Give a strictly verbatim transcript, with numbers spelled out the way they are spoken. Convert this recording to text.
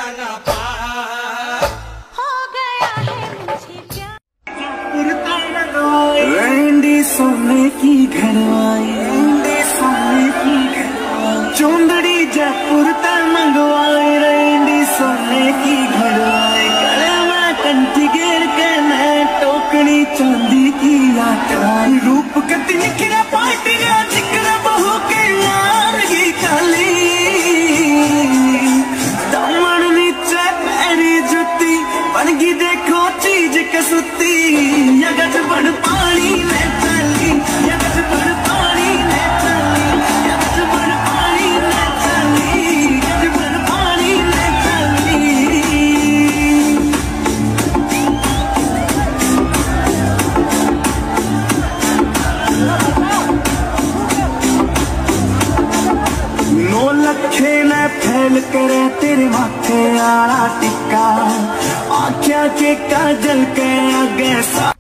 ना पार हो गया है मुझे प्यार। रैंडी सोने की घरवाई, रैंडी सोने की घरवाई, चौंदड़ी जयपुर तक मंगवाई, रैंडी सोने की घरवाई, गले में कंठी घेर के मैं टोकनी चांदी की आटाई, रूप कति निखरा पाटिया जिक्र बहू के यार की काली, दामन नीचे पैरी जुती बनगी देखो चीज कसुती, यगज बड़ पानी में चली, यगज बड़ पानी में चली, यगज बड़ पानी में चली, यगज बड़ पानी में चली। नौ लखे ने फैल करे तेरे माथे आला टिक्का, आख्या के काजल के आगे सा